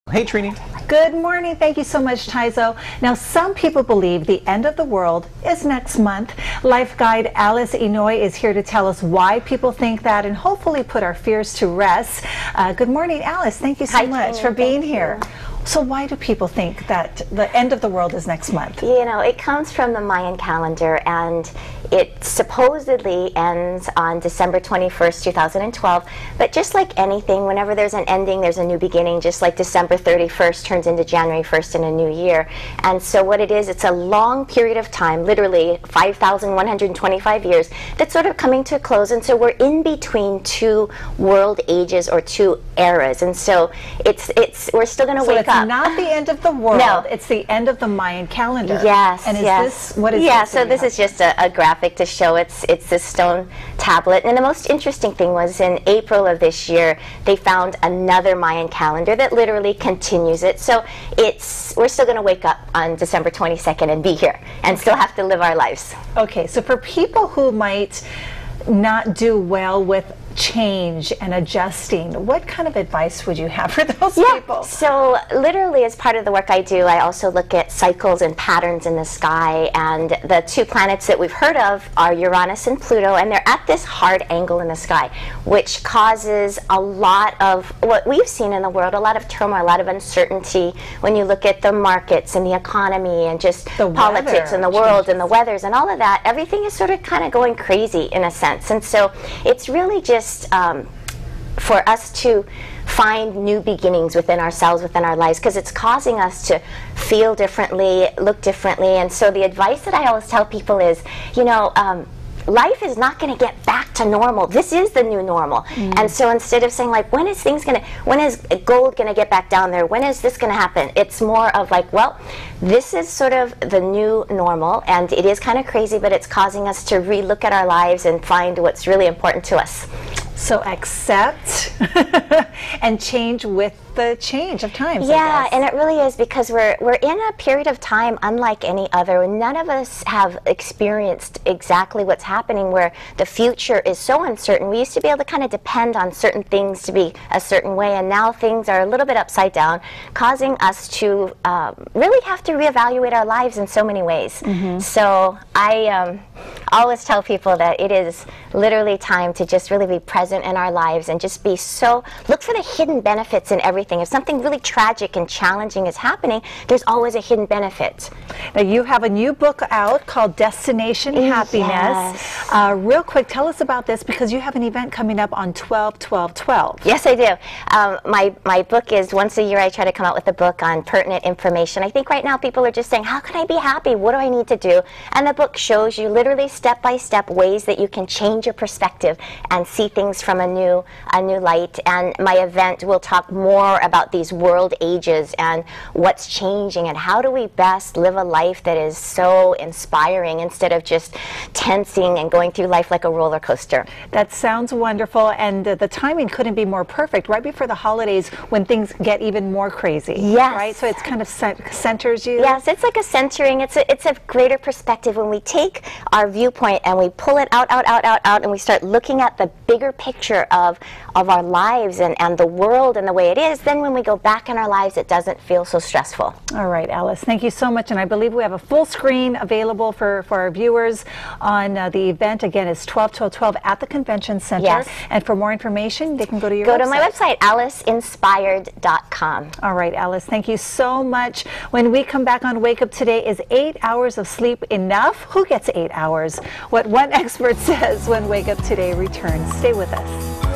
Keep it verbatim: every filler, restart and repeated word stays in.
Hey, Trini. Good morning. Thank you so much, Taizo. Now, some people believe the end of the world is next month. Life guide Alice Inoue is here to tell us why people think that and hopefully put our fears to rest. Uh, good morning, Alice. Thank you so Hi, much Tina. for being Thank here. you. So why do people think that the end of the world is next month? You know, it comes from the Mayan calendar, and it supposedly ends on December twenty-first, two thousand twelve. But just like anything, whenever there's an ending, there's a new beginning, just like December thirty-first turns into January first in a new year. And so what it is, it's a long period of time, literally five thousand one hundred twenty-five years, that's sort of coming to a close. And so we're in between two world ages or two eras. And so it's, it's we're still going to So wake it's up. not the end of the world. No. It's the end of the Mayan calendar. Yes. And is yes. this, what is yeah, this so that you this have? is just a, a graphic to show it's it's this stone tablet. And the most interesting thing was in April of this year, they found another Mayan calendar that literally continues it. So it's we're still going to wake up on December twenty-second and be here and still have to live our lives. Okay, so for people who might not do well with change and adjusting, what kind of advice would you have for those Yeah. people? So literally, as part of the work I do, I also look at cycles and patterns in the sky, and the two planets that we've heard of are Uranus and Pluto, and they're at this hard angle in the sky, which causes a lot of what we've seen in the world, a lot of turmoil, a lot of uncertainty when you look at the markets and the economy and just The politics weather and the world changes. and the weathers and all of that. Everything is sort of kind of going crazy in a sense, and so it's really just Um, for us to find new beginnings within ourselves, within our lives, because it's causing us to feel differently, look differently. And so the advice that I always tell people is, you know, um, life is not going to get back to normal. This is the new normal. Mm. And so instead of saying, like, when is things going to, when is gold going to get back down there? When is this going to happen? It's more of like, well, this is sort of the new normal, and it is kind of crazy, but it's causing us to relook at our lives and find what's really important to us. So accept and change with the change of times. Yeah, and it really is, because we're we're in a period of time unlike any other. None of us have experienced exactly what's happening, where the future is so uncertain. We used to be able to kind of depend on certain things to be a certain way, and now things are a little bit upside down, causing us to uh, really have to reevaluate our lives in so many ways. Mm-hmm. So I um, always tell people that it is literally time to just really be present in our lives and just be so, look for the hidden benefits in everything. If something really tragic and challenging is happening, there's always a hidden benefit. Now, you have a new book out called Destination Happiness. Yes. Uh, real quick, tell us about this, because you have an event coming up on twelve twelve twelve. Yes, I do. Um, my, my book is, once a year I try to come out with a book on pertinent information. I think right now people are just saying, how can I be happy? What do I need to do? And the book shows you literally step-by-step ways that you can change your perspective and see things from a new, a new light. And my event will talk more about these world ages and what's changing and how do we best live a life that is so inspiring instead of just tensing and going through life like a roller coaster. That sounds wonderful, and uh, the timing couldn't be more perfect, right before the holidays when things get even more crazy. Yes. Right? So it's kind of cent centers you. Yes, it's like a centering. It's a, it's a greater perspective when we take our viewpoint and we pull it out, out, out, out, out, and we start looking at the bigger picture of, of our lives and, and the world and the way it is. Then when we go back in our lives, it doesn't feel so stressful. All right, Alice, thank you so much. And I believe we have a full screen available for, for our viewers on uh, the event. Again, it's twelve twelve twelve at the Convention Center. Yes. And for more information, they can go to your Go website. to my website, alice inspired dot com. All right, Alice, thank you so much. When we come back on Wake Up Today, is eight hours of sleep enough? Who gets eight hours? What one expert says when Wake Up Today returns. Stay with us.